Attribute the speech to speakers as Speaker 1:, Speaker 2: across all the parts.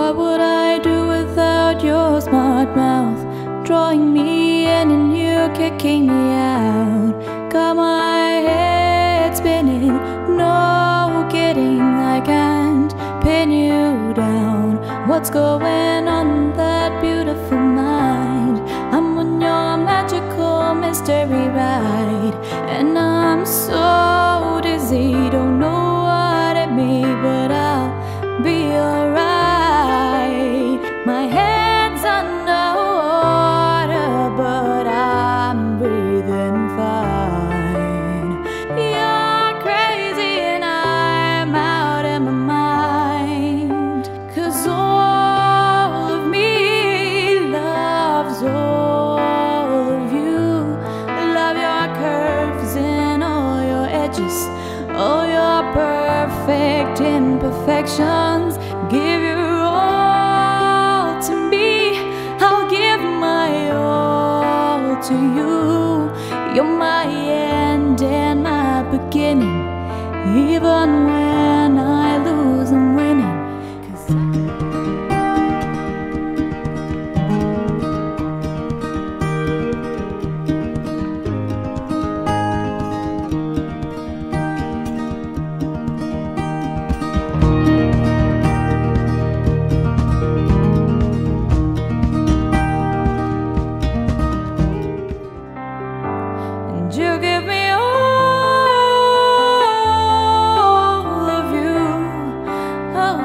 Speaker 1: What would I do without your smart mouth? Drawing me in and you kicking me out. Got my head spinning, no kidding, I can't pin you down. What's going on in that beautiful mind? I'm on your magical mystery ride, and I'm so dizzy, don't know what it means, but I'll be alright. My head's underwater, but I'm breathing fine. You're crazy and I'm out of my mind, 'cause all of me loves all of you. Love your curves and all your edges, all your perfect imperfections. Give your all to me, I'll give my all to you. You're my end and my beginning, even when I lose I'm winning. You give me all of you, oh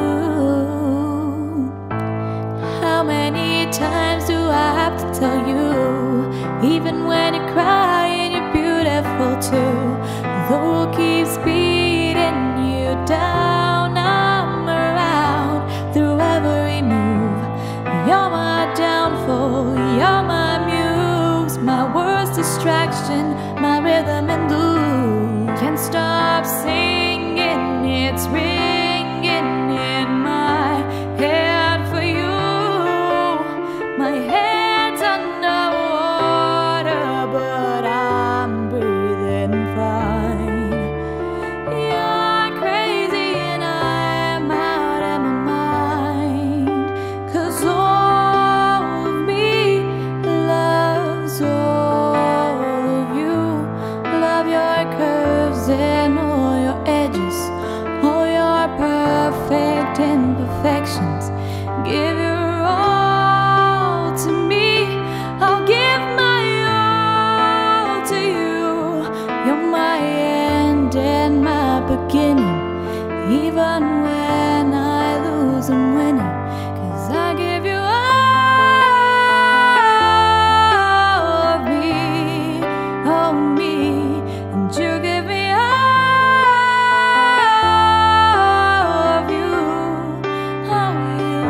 Speaker 1: you. How many times do I have to tell you? Even when you're crying, you're beautiful too. The world keeps beating you down, I'm around through every move. You're my downfall, you're my muse, my worst distraction, my rhythm and blues. Can't stop singing, it's ringing in my head for you. My head's underwater, but I'm breathing fine. You're crazy and I'm out of my mind, 'cause all of me loves all of you. Love your curves and all your edges, all your perfect imperfections. Give your all to me, I'll give my all to you. You're my end and my beginning, even when I lose I'm winning, 'cause I give you all of me, oh me, and you give me all of you, oh you.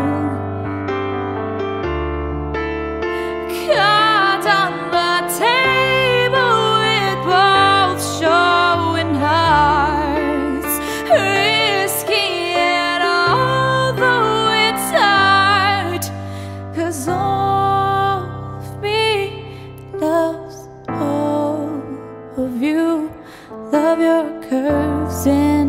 Speaker 1: Cards on the table with both showing hearts, risking it although it's hard, 'cause all of me loves all of you. Love your curves and